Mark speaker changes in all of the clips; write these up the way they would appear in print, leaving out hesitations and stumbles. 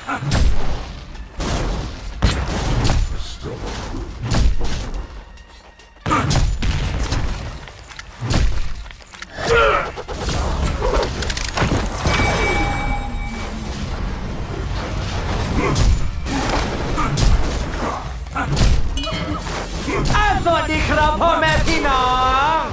Speaker 1: สวัสดีครับพ่อแม่พี่น้อง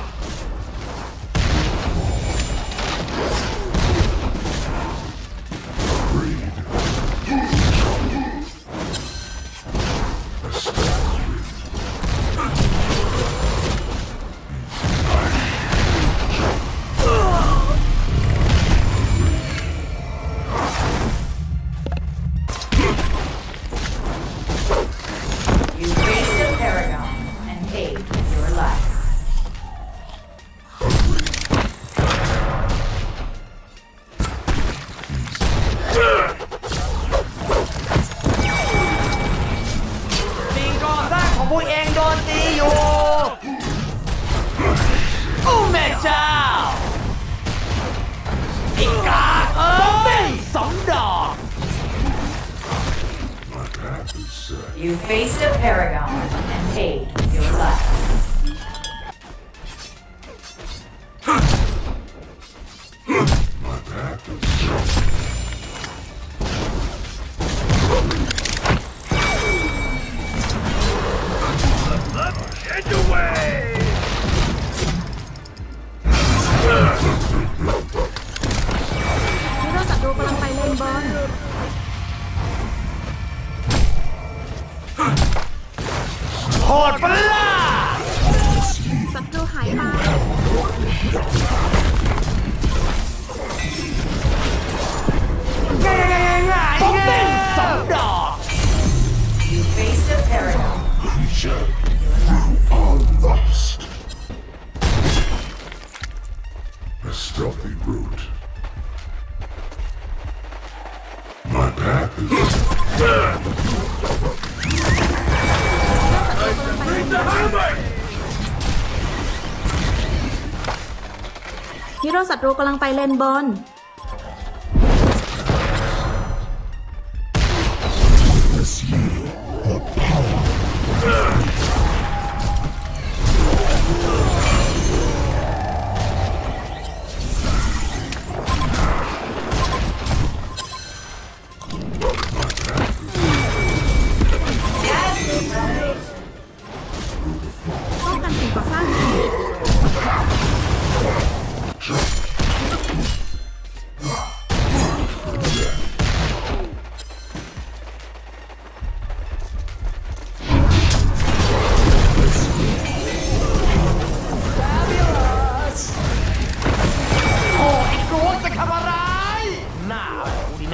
Speaker 1: พวกเองโดนตีอยู่โอ้แม่เจ้าอีกาเอ้ย2 ดอก
Speaker 2: You faced a paragon and paid your life.
Speaker 3: Get away!
Speaker 4: ฮีโร่ศัตรูกำลังไปเลนบอล
Speaker 1: โหดปะล่ะ
Speaker 4: ศัตรูหายไป
Speaker 1: ต้องเต้น2 ดอก
Speaker 2: You faced a paragon.
Speaker 3: Creature, you are lost. A stealthy route. My path is... Bring the highway!
Speaker 4: ฮีโร่ศัตรูกำลังไปเลนบอลป้องกันสิ่งก่อสร้าง
Speaker 1: โอ้ไอ้กลัวจะทำอะไรหน้ากูดินะ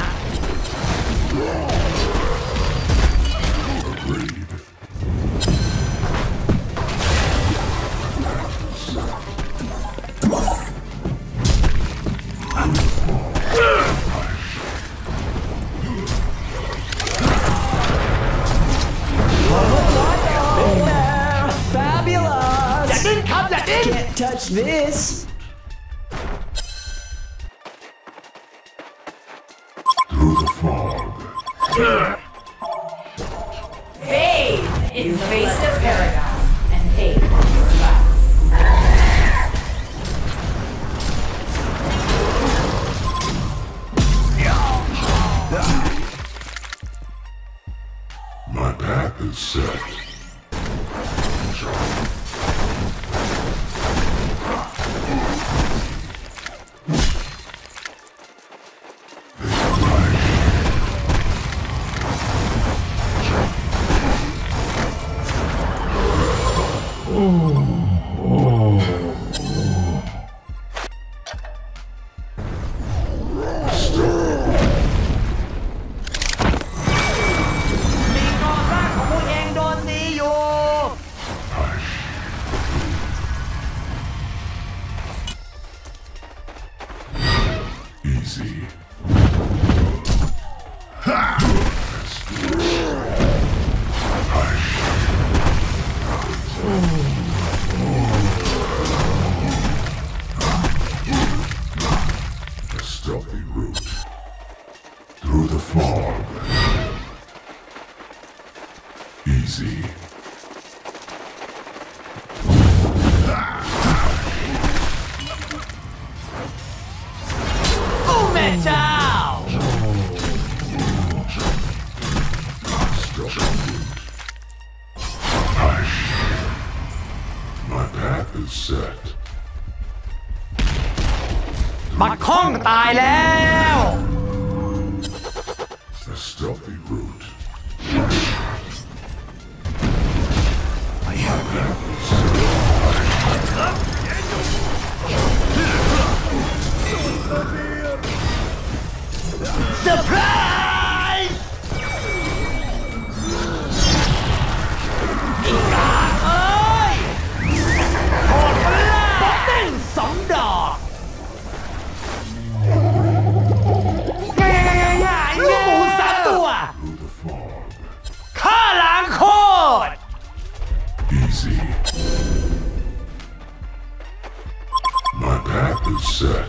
Speaker 1: Fabulous อย่าดิ้นครับอย่าดิ้น
Speaker 5: Can't touch this.
Speaker 3: Through the fog.
Speaker 2: Fade! You faced a paragon and paid your life.
Speaker 3: My path is set. Easy. A stealthy route. Through the fog. Easy.
Speaker 1: โอ้แม่เจ้า
Speaker 3: Hush. My path is set.
Speaker 1: บักข้องตายแล้ว
Speaker 3: A stealthy route.
Speaker 1: Surprise อีกาเอ้ยโหดปะล่ะป๊อกเด้ง2 ดอกง่ายลูกหมู3 ตัว
Speaker 3: Through the fog.
Speaker 1: ข้าล้างโคตร
Speaker 3: Easy. My path is set.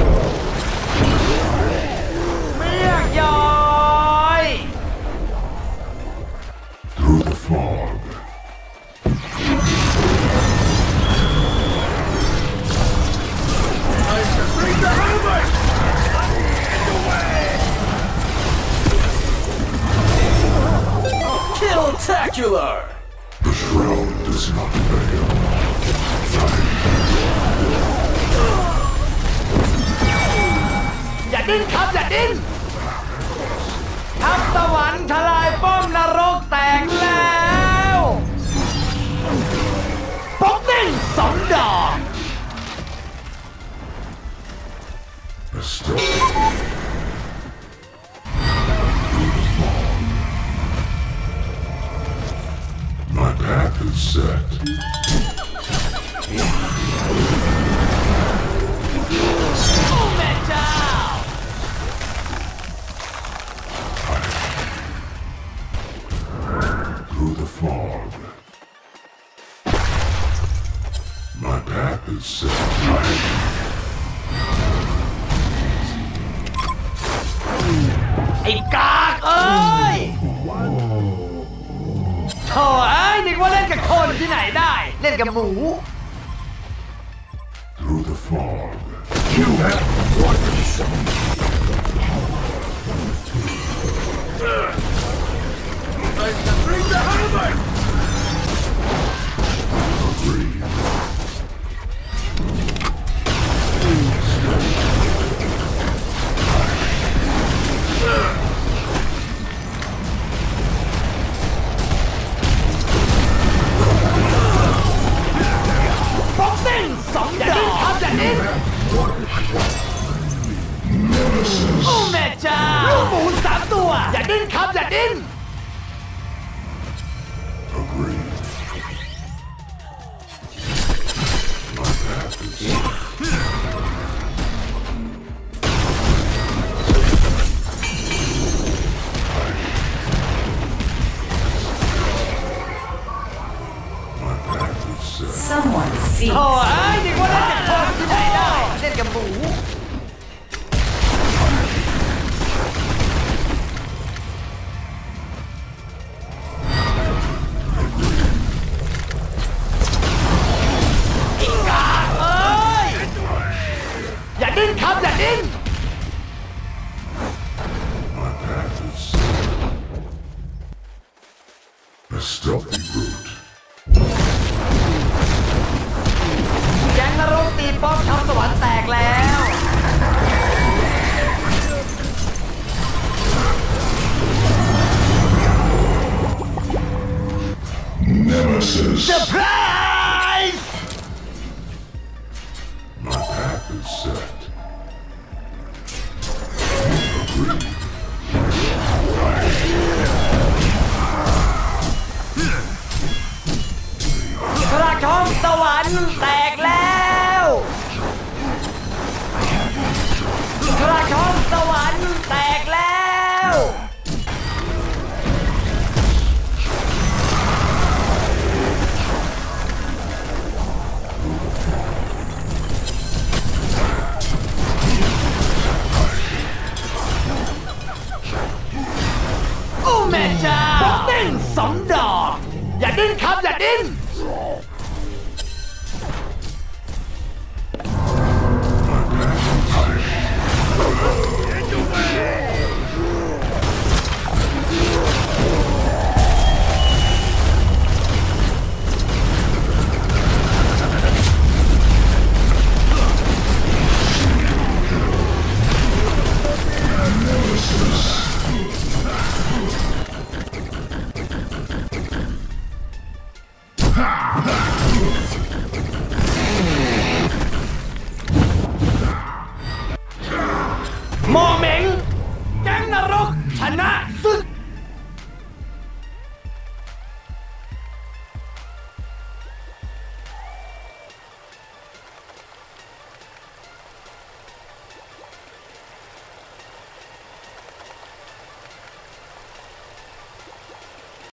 Speaker 1: เมียกย้อย
Speaker 3: Through the fog.
Speaker 1: Killtacular
Speaker 3: The shroud does not fail.
Speaker 1: อย่าดิ้นครับอย่าดิ้นทัพสวรรค์ทลายป้อมนรกแตกแล้วป๊อกเด้ง2 ดอก
Speaker 3: A stealthy. My path is set.
Speaker 1: โอ้แม่เจ้า
Speaker 3: Through the fog. My path is set.
Speaker 1: ไอ้กากเอ้ยโถ่เอ้ยนึกว่าเล่นกับคนที่ไหนได้ เล่นกับหมู
Speaker 3: Through the fog. You have won some. Bring the hammer! Agreed.
Speaker 1: ป๊อกเด้ง2 ดอกครับอย่าดิ้นโอ้แม่เจ้าลูกหมู3 ตัวอย่าดิ้นครับอย่าดิ้น
Speaker 3: Agreed. My path is set. My path is set.
Speaker 2: Someone sees.
Speaker 1: โถ่เอ้ยนึกว่าเล่นกับคนที่ไหนได้ เล่นกับหมู อีกาเอ้ย อย่าดิ้นครับอย่าดิ้น
Speaker 3: My path is set. A stealthy route.
Speaker 1: แก๊งนรกตีป้อมทัพสวรรค์แตกแล้ว
Speaker 3: Nemesis.
Speaker 1: Surprise
Speaker 3: My path is set.
Speaker 1: กระท้องสวรรค์แตกแล้วกระท้องสวรรค์แตกแล้ว
Speaker 3: My
Speaker 1: ดิ้นครับอย่าดิ้นโมเหม็งแก๊งนรกชนะซึ่ง